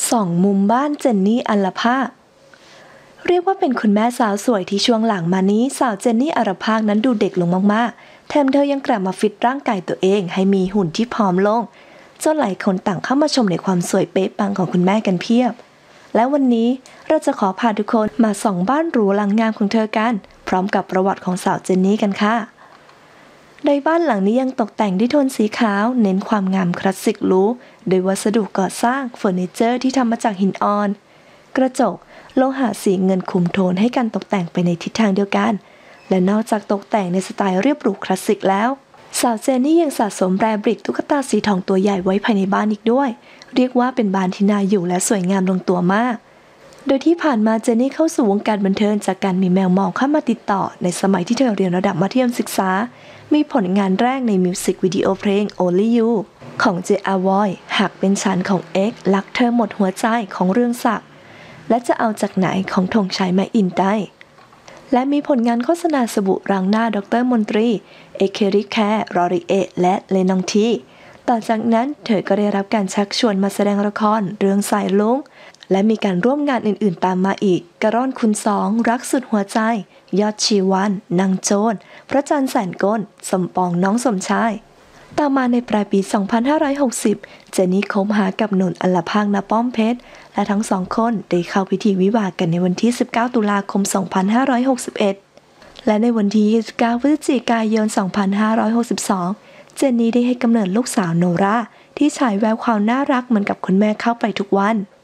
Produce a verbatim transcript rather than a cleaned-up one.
ส่องมุมบ้านเจนนี่อัลภาคเรียกว่าเป็นคุณแม่สาวสวยที่ช่วงหลังมานี้สาวเจนนี่อัลภาคนั้นดูเด็กลงมากๆแถมเธอยังกลับมาฟิตร่างกายตัวเองให้มีหุ่นที่ผอมลงจนหลายคนต่างเข้ามาชมในความสวยเป๊ะปังของคุณแม่กันเพียบและวันนี้เราจะขอพาทุกคนมาส่องบ้านหรูหลังงามของเธอกันพร้อมกับประวัติของสาวเจนนี่กันค่ะในบ้านหลังนี้ยังตกแต่งด้วยโทนสีขาวเน้นความงามคลาสสิกหรูโดยวัสดุก่อสร้างเฟอร์นิเจอร์ที่ทำมาจากหินอ่อนกระจกโลหะสีเงินคุมโทนให้การตกแต่งไปในทิศทางเดียวกันและนอกจากตกแต่งในสไตล์เรียบหรูคลาสสิกแล้วสาวเจนนี่ยังสะสมแบรบริกตุ๊กตาสีทองตัวใหญ่ไว้ภายในบ้านอีกด้วยเรียกว่าเป็นบ้านที่น่าอยู่และสวยงามลงตัวมากโดยที่ผ่านมาเจนนี่เข้าสู่วงการบันเทิงจากการมีแมวมองเข้ามาติดต่อในสมัยที่เธอเรียนระดับมัธยมศึกษามีผลงานแรกในมิวสิกวิดีโอเพลง Only You ของ เจ อาร์ Voy หากเป็นฉันของ X รักเธอหมดหัวใจของเรืองศักดิ์และจะเอาจากไหนของธงชัยแมคอินไตร์และมีผลงานโฆษณาสบู่ล้างหน้าดรมนตรีเอเคริแคร์รอริเอและเลนองทีต่อจากนั้นเธอก็ได้รับการชักชวนมาแสดงละครเรื่องสายลุงและมีการร่วมงานอื่นๆตามมาอีกกระร่อนคุณสองรักสุดหัวใจยอดชีวันนางโจรพระจันทร์แสนก้นสมปองน้องสมชายต่อมาในปลายปี สองพันห้าร้อยหกสิบ เจนนี่คบหากับหนุ่มอัลภาค ณ ป้อมเพชรและทั้งสองคนได้เข้าพิธีวิวาห์กันในวันที่ สิบเก้า ตุลาคม สองพันห้าร้อยหกสิบเอ็ด และในวันที่ ยี่สิบเก้า พฤศจิกายน สองพันห้าร้อยหกสิบสอง เจนนี่ได้ให้กำเนิดลูกสาวโนราที่ฉายแววความน่ารักเหมือนกับคุณแม่เข้าไปทุกวัน